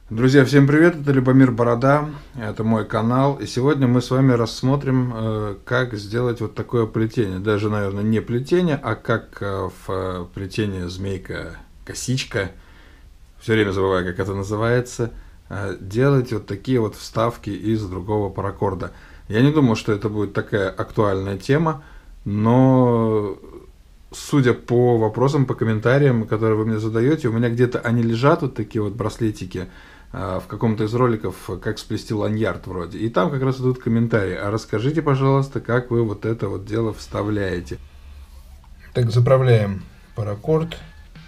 Друзья, всем привет, это Любомир Борода, это мой канал, и сегодня мы с вами рассмотрим, как сделать вот такое плетение, даже, наверное, не плетение, а как в плетении змейка-косичка, все время забываю, как это называется, делать вот такие вот вставки из другого паракорда. Я не думал, что это будет такая актуальная тема, но судя по вопросам, по комментариям, которые вы мне задаете, у меня где-то они лежат, вот такие вот браслетики, в каком-то из роликов, как сплести ланьярд вроде. И там как раз идут комментарии. А расскажите, пожалуйста, как вы вот это вот дело вставляете. Так, заправляем паракорд.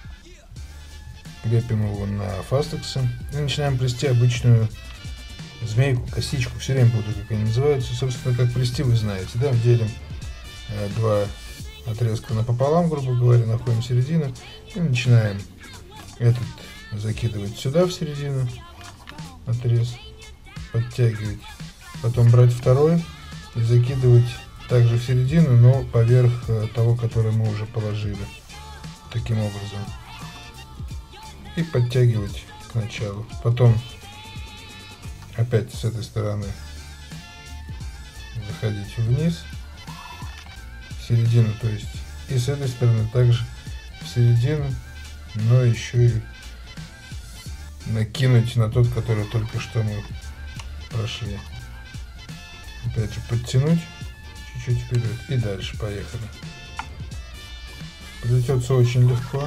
Крепим его на фастексы. И начинаем плести обычную змейку, косичку. Все время буду, как они называются. Собственно, как плести, вы знаете, да? Делим два отрезка напополам, грубо говоря, находим середину. И начинаем этот закидывать сюда, в середину. Отрез, подтягивать, потом брать второй и закидывать также в середину, но поверх того, который мы уже положили, таким образом, и подтягивать к началу. Потом опять с этой стороны заходить вниз, в середину, то есть, и с этой стороны также в середину, но еще и накинуть на тот, который только что мы прошли. Опять же подтянуть чуть-чуть вперед и дальше поехали. Плетется очень легко.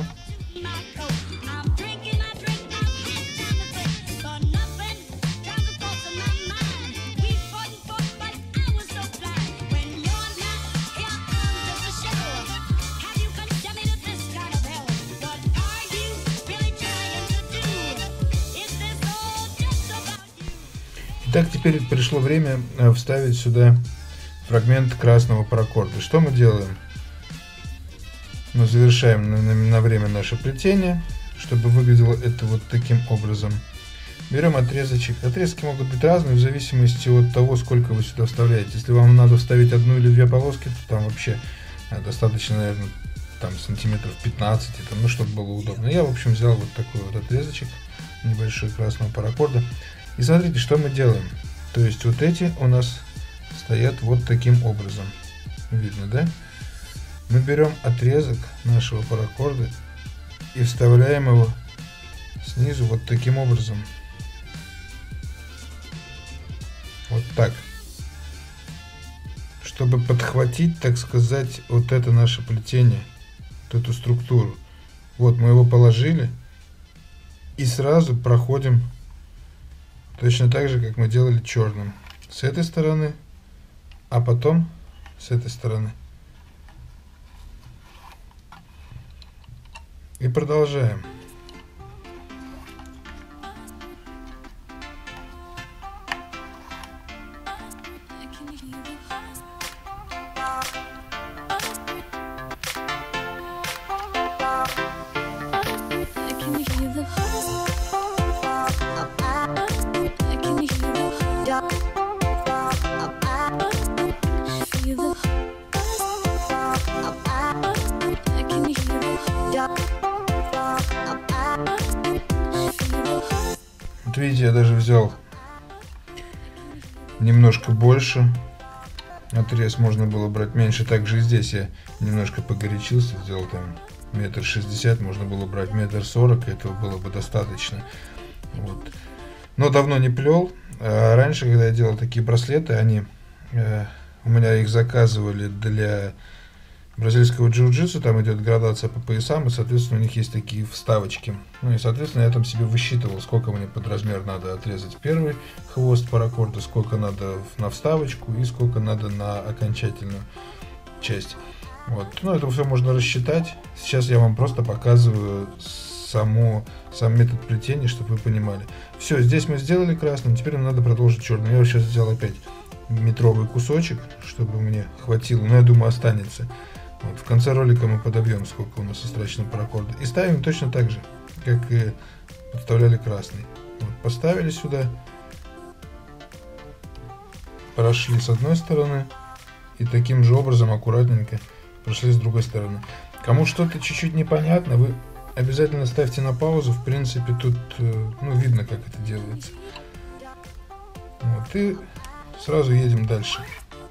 Итак, теперь пришло время вставить сюда фрагмент красного паракорда. Что мы делаем? Мы завершаем на время наше плетение, чтобы выглядело это вот таким образом. Берем отрезочек. Отрезки могут быть разные в зависимости от того, сколько вы сюда вставляете. Если вам надо вставить одну или две полоски, то там вообще достаточно, наверное, там сантиметров 15, там, ну, чтобы было удобно. Я, в общем, взял вот такой вот отрезочек небольшой красного паракорда. И смотрите, что мы делаем. То есть вот эти у нас стоят вот таким образом. Видно, да? Мы берем отрезок нашего паракорда и вставляем его снизу вот таким образом. Вот так. Чтобы подхватить, так сказать, вот это наше плетение, вот эту структуру. Вот мы его положили и сразу проходим точно так же, как мы делали черным. С этой стороны, а потом с этой стороны. И продолжаем. Вот видите, я даже взял немножко больше. Отрез можно было брать меньше. Также и здесь я немножко погорячился, сделал там 1,60 м, можно было брать 1,40 м, этого было бы достаточно. Вот. Но давно не плел. А раньше, когда я делал такие браслеты, у меня их заказывали для бразильского джиу-джитсу, там идет градация по поясам, и, соответственно, у них есть такие вставочки. Ну и, соответственно, я там себе высчитывал, сколько мне под размер надо отрезать первый хвост паракорда, сколько надо на вставочку и сколько надо на окончательную часть. Вот. Ну, это все можно рассчитать. Сейчас я вам просто показываю сам метод плетения, чтобы вы понимали. Все, здесь мы сделали красным, теперь нам надо продолжить черным. Я сейчас взял опять метровый кусочек, чтобы мне хватило, но я думаю, останется. Вот, в конце ролика мы подобьем, сколько у нас истрачено паракорда. И ставим точно так же, как и подставляли красный. Вот, поставили сюда, прошли с одной стороны и таким же образом аккуратненько прошли с другой стороны. Кому что-то чуть-чуть непонятно, вы обязательно ставьте на паузу. В принципе, тут ну, видно, как это делается. Вот, и сразу едем дальше.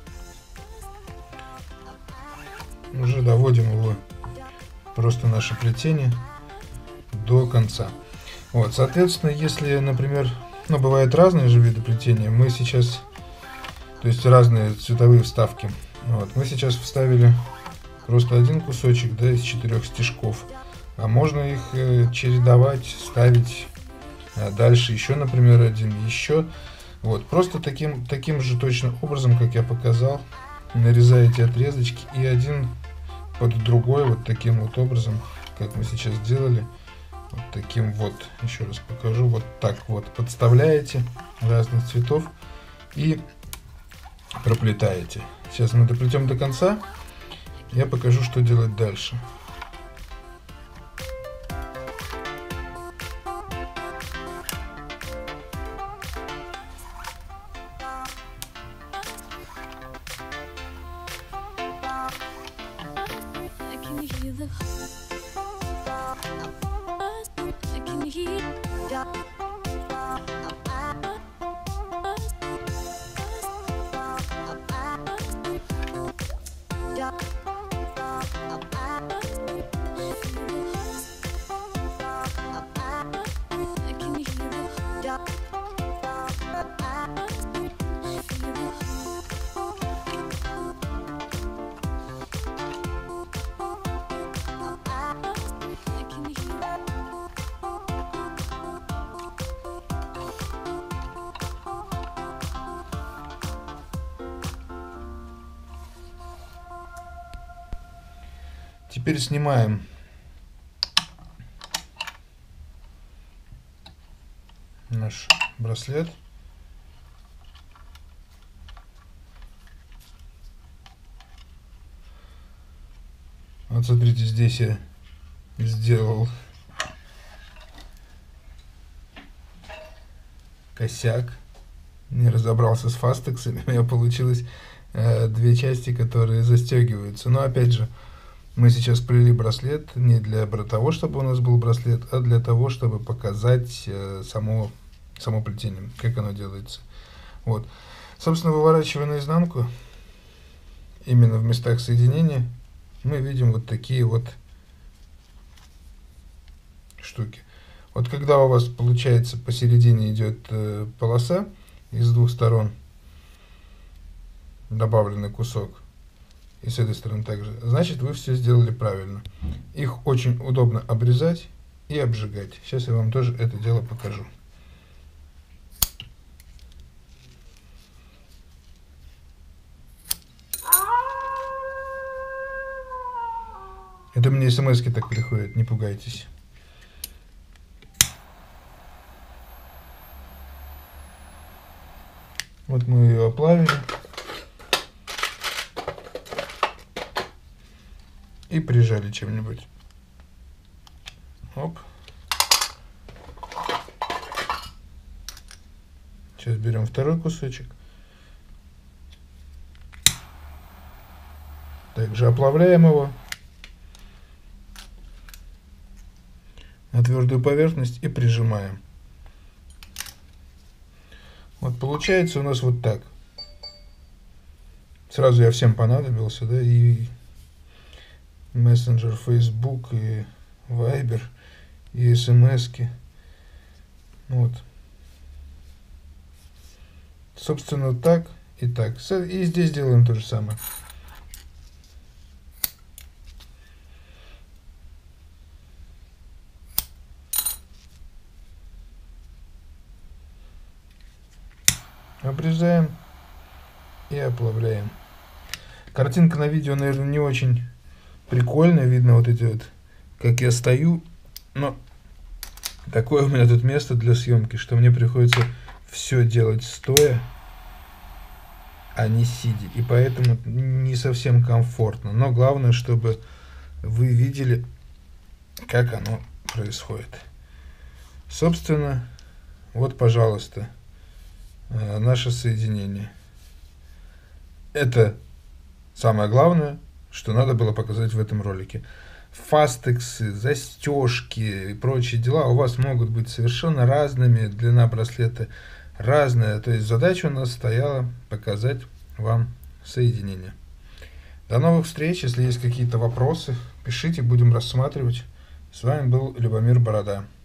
Уже доводим его, просто наше плетение, до конца. Вот, соответственно, если, например, ну, бывают разные же виды плетения, мы сейчас, то есть разные цветовые вставки. Вот, мы сейчас вставили просто один кусочек, да, из 4 стежков, а можно их чередовать, ставить дальше еще, например, один, еще. Вот, просто таким же точно образом, как я показал, нарезаете отрезочки и один под другой, вот таким вот образом, как мы сейчас делали, вот таким вот, еще раз покажу, вот так вот подставляете разных цветов и проплетаете. Сейчас мы доплетем до конца, я покажу, что делать дальше. Теперь снимаем наш браслет. Вот смотрите, здесь я сделал косяк, не разобрался с фастексами, у меня получилось две части, которые застегиваются. Но опять же, мы сейчас плели браслет не для того, чтобы у нас был браслет, а для того, чтобы показать само плетение, как оно делается. Вот. Собственно, выворачивая наизнанку, именно в местах соединения, мы видим вот такие вот штуки. Вот когда у вас получается посередине идет полоса, из двух сторон добавленный кусок, и с этой стороны также, значит, вы все сделали правильно. Их очень удобно обрезать и обжигать. Сейчас я вам тоже это дело покажу. Это мне смс-ки так приходят, не пугайтесь. Вот мы ее оплавили. И прижали чем-нибудь. Оп. Сейчас берем второй кусочек. Также оплавляем его на твердую поверхность и прижимаем. Вот получается у нас вот так. Сразу я всем понадобился, да, и мессенджер Facebook, и Viber, и смс-ки. Вот. Собственно, так и так. И здесь делаем то же самое. Обрезаем и оплавляем. Картинка на видео, наверное, не очень прикольно. Видно вот эти вот, как я стою. Но такое у меня тут место для съемки, что мне приходится все делать стоя, а не сидя. И поэтому не совсем комфортно. Но главное, чтобы вы видели, как оно происходит. Собственно, вот, пожалуйста, наше соединение. Это самое главное, что надо было показать в этом ролике. фастексы, застежки и прочие дела у вас могут быть совершенно разными, длина браслета разная. То есть задача у нас стояла показать вам соединение. До новых встреч. Если есть какие-то вопросы, пишите, будем рассматривать. С вами был Любомир Борода.